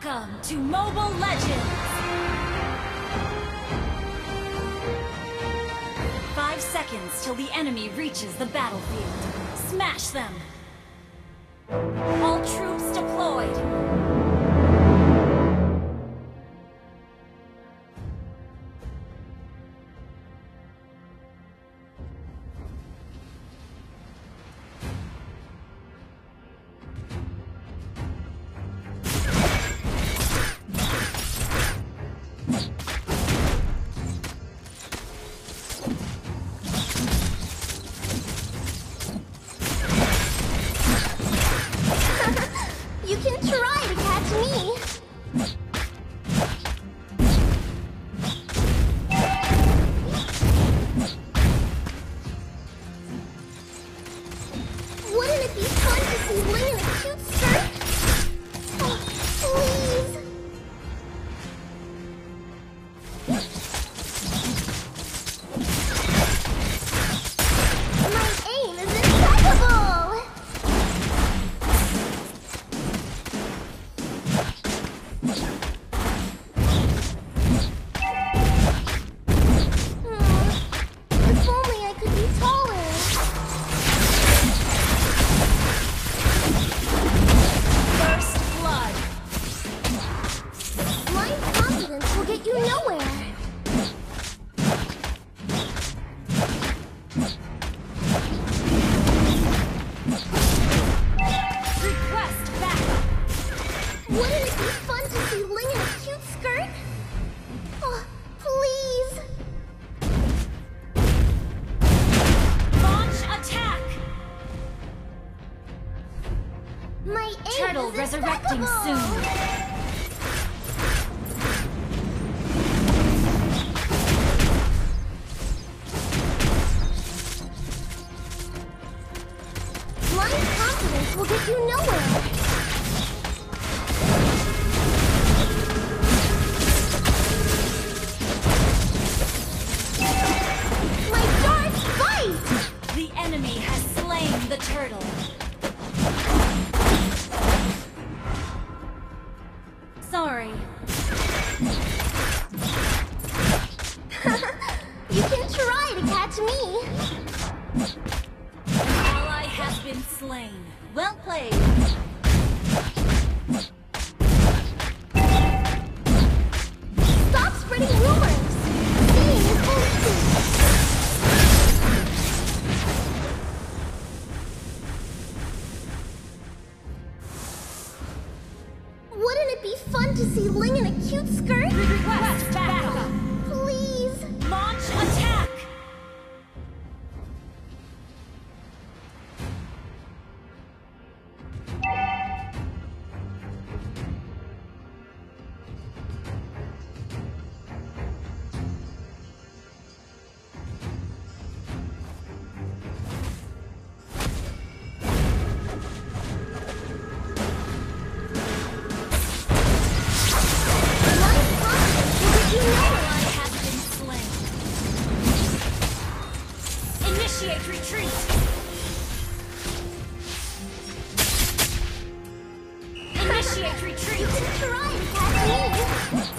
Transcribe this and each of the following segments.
Welcome to Mobile Legends! 5 seconds till the enemy reaches the battlefield. Smash them! All troops deployed! You can try to catch me! Wouldn't it be fun to see Ling in a cute skirt? Oh, please! My aim is impeccable! If only I could be taller. First blood! Blind confidence will get you nowhere. Request backup! Wouldn't it be fun to see Ling in a cute skirt? Oh, please. Launch attack! My aim Turtle is resurrecting impeccable. soon! Blind confidence will get you nowhere. My darts bite! The enemy has slain the turtle. Sorry. You can try to catch me. Ally has been slain. Well played. Stop spreading rumors. Seeing is believing. Wouldn't it be fun to see Ling in a cute skirt? Request backup! Please. Launch attack! Blind confidence will get you nowhere. Ally has been slain. Initiate retreat! Initiate You retreat! can try to catch me.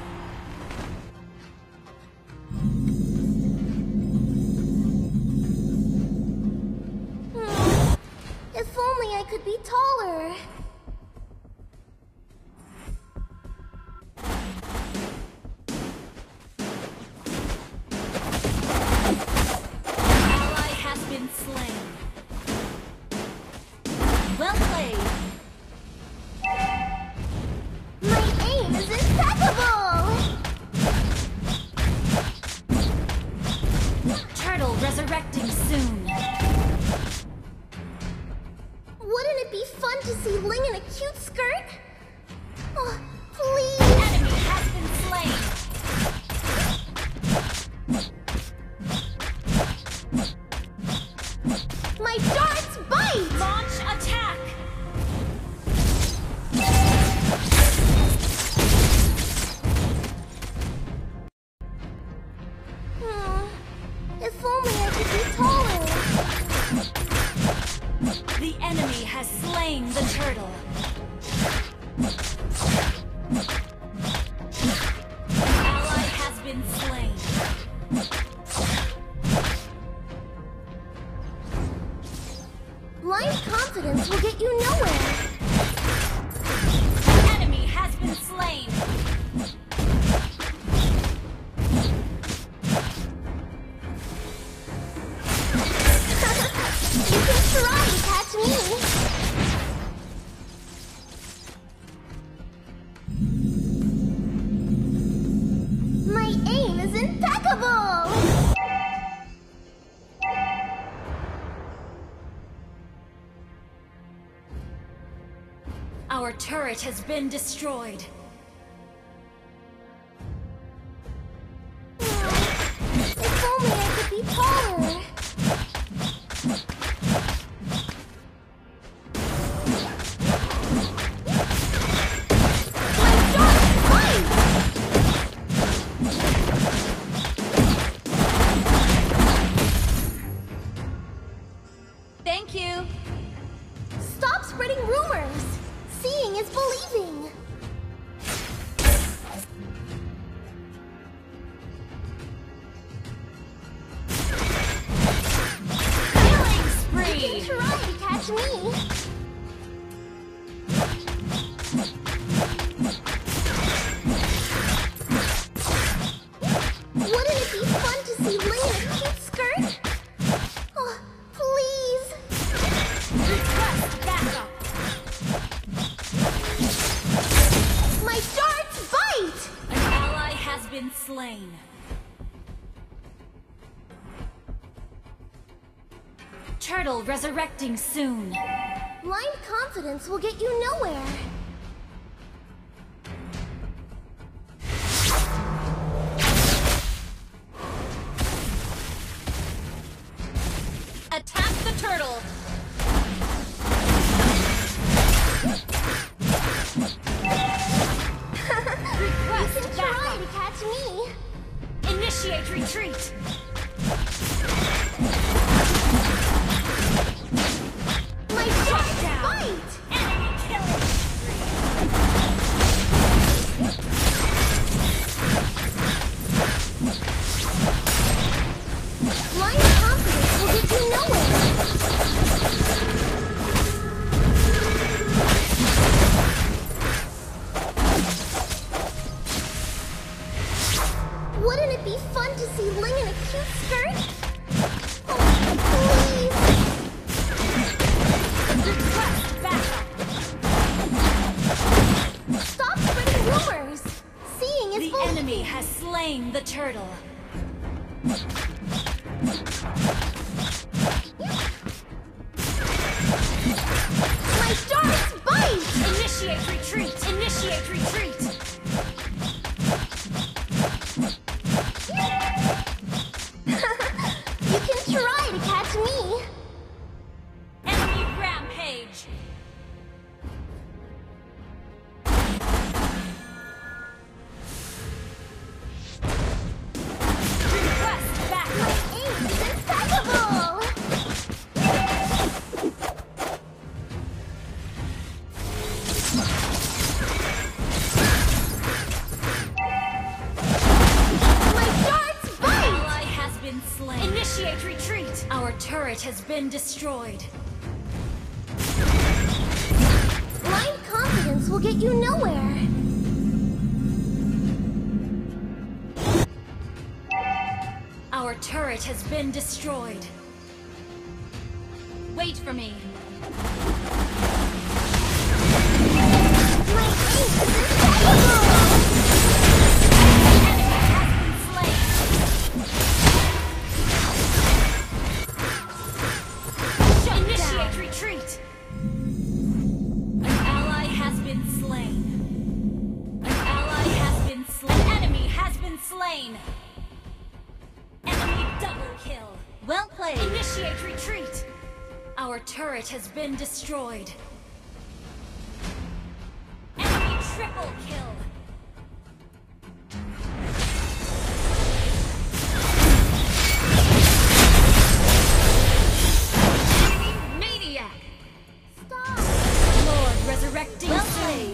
If only I could be taller. Ally has been slain. Well played. My aim is impeccable! Turtle resurrecting soon. Wouldn't it be fun to see Ling in a cute skirt? Oh, please! Enemy has been slain. My darts bite! Launch attack! If only I could be taller. The enemy has slain the turtle. confidence will get you nowhere. An enemy has been slain. You can try to catch me. My aim is impeccable! Our turret has been destroyed. If only I could be taller. My dark fight! Thank you. Stop spreading rumors! Seeing is believing! Killing You spree. can try to catch me! Wouldn't it be fun to see Ling in a cute skirt? Oh, please! Request backup. My darts bite! An ally has been slain. Turtle resurrecting soon. Blind confidence will get you nowhere. Attack the turtle. You Request can try to backup. catch me. Initiate retreat. My Shut darts down. bite! Enemy killing Blind confidence will get you nowhere. Wouldn't it be fun to see Ling in a cute skirt? Oh, please! Request backup. Stop spreading rumors! Seeing is The believing. enemy has slain the turtle. My darts bite! Initiate retreat. Initiate retreat. You can try to catch me. Enemy rampage. Request backup. Aim is impeccable! My darts bite! Ally has been slain. Initiate retreat. Our turret has been destroyed. Blind confidence will get you nowhere. Our turret has been destroyed. Wait for me. My aim is impeccable! Enemy has been slain. Initiate retreat. An ally has been slain. An ally has been slain. An enemy has been slain. Enemy double kill. Well played. Initiate retreat. Our turret has been destroyed. Enemy triple kill. Enemy maniac. Stop! Lord resurrecting Well soon.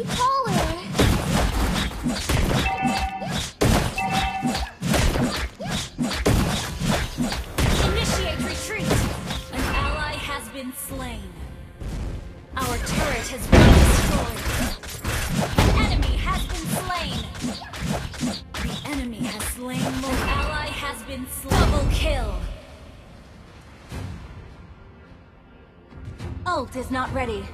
be taller. Initiate retreat! An ally has been slain. Our turret has been destroyed. An enemy has been slain. The enemy has slain more. An ally has been slain. Double kill. Ult is not ready.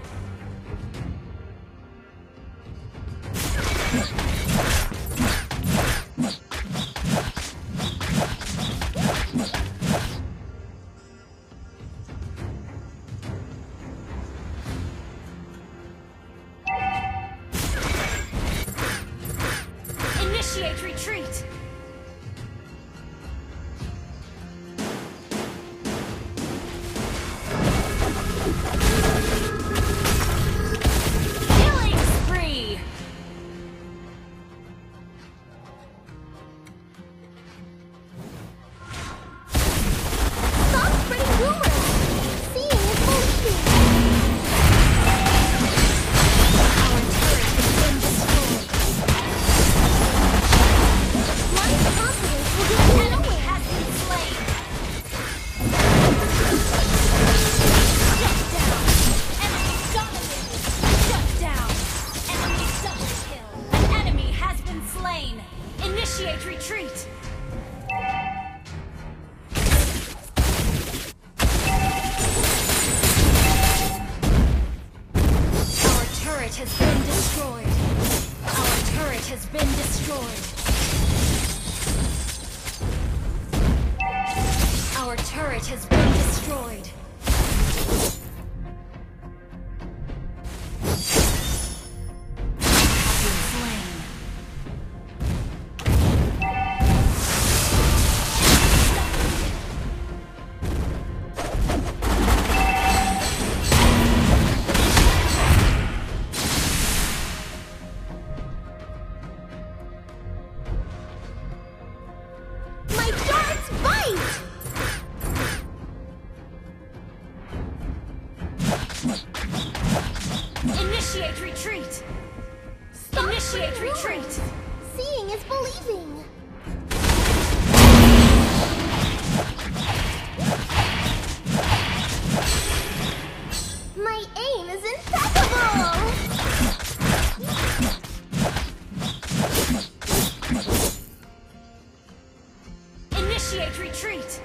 Initiate retreat! Killing spree! Stop spreading rumors! Seeing is believing! Our turret has been destroyed. Blind confidence will get An you enemy nowhere! has been slain. Shut down. Enemy dominated. Shut down. Enemy double kill. An enemy has been slain. Initiate retreat. Our turret has been destroyed. Our turret has been destroyed. Our turret has been destroyed. Has been slain. My darts bite! Initiate retreat. Stop Initiate spreading retreat. rumors. Seeing is believing! My aim is impeccable! Initiate retreat.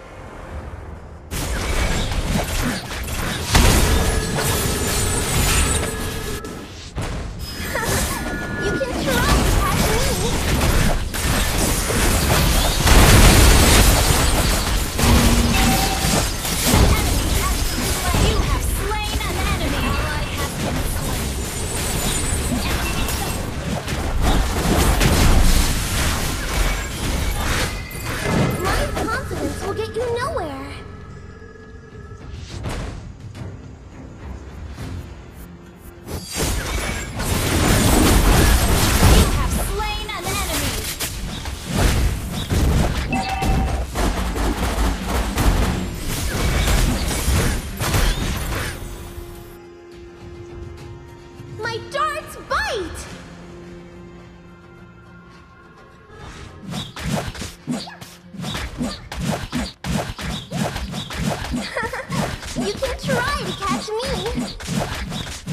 You can try to catch me! You have slain an enemy. Ally has been slain. Blind confidence will get you nowhere! You have slain an enemy. My darts bite! You can try to catch me!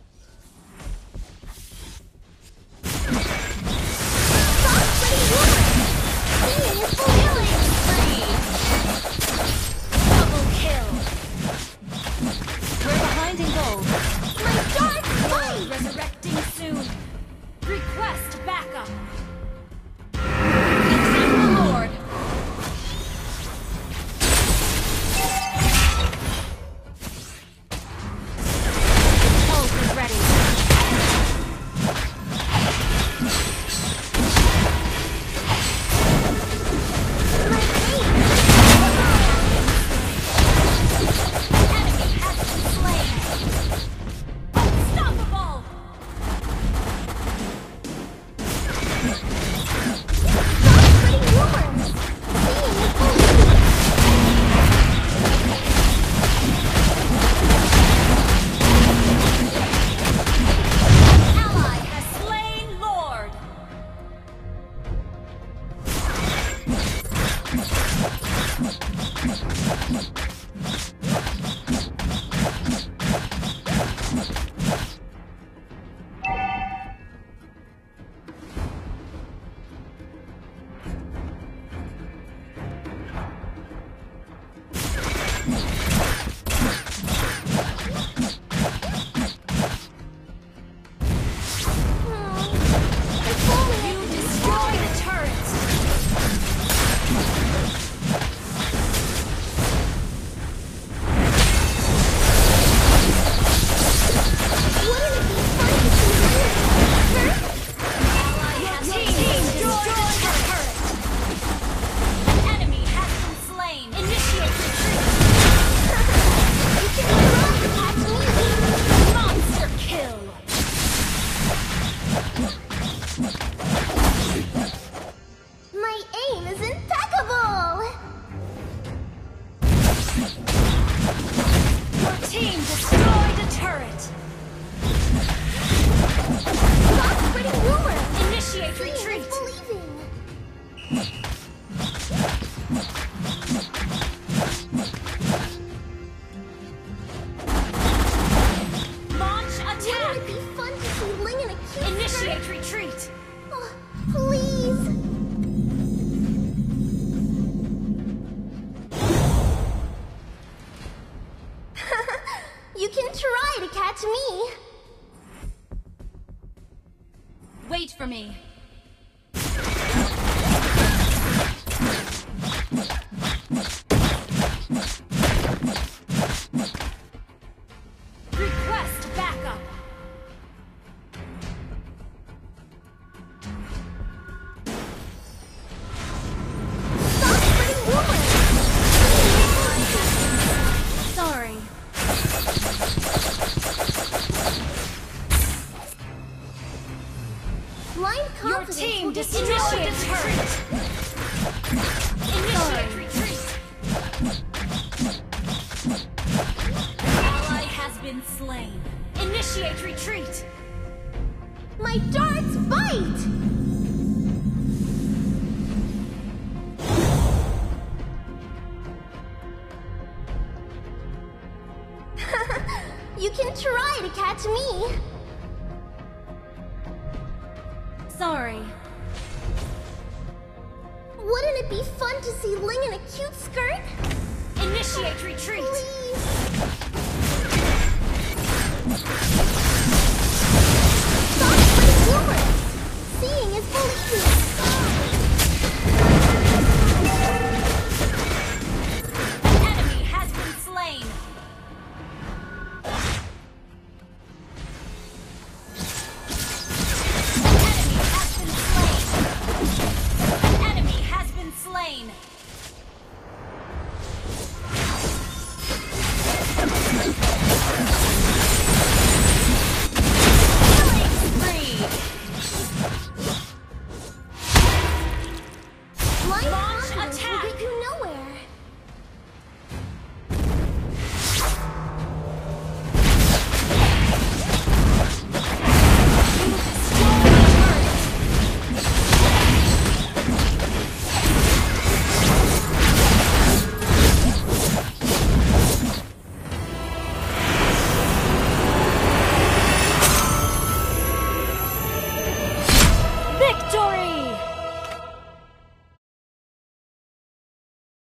Stop spreading rumors! Seeing is believing! Double kill. We're behind in gold. My darts bite! Resurrecting soon. Initiate retreat! Oh, please! You can try to catch me! Wait for me! Request backup! Stop spreading rumors! Sorry. Blind Your confidence team will destroyed destroy the turret! Initiate retreat! Ally has been slain. Initiate retreat! My darts bite! You can try to catch me! Sorry. Wouldn't it be fun to see Ling in a cute skirt? Initiate retreat! Please!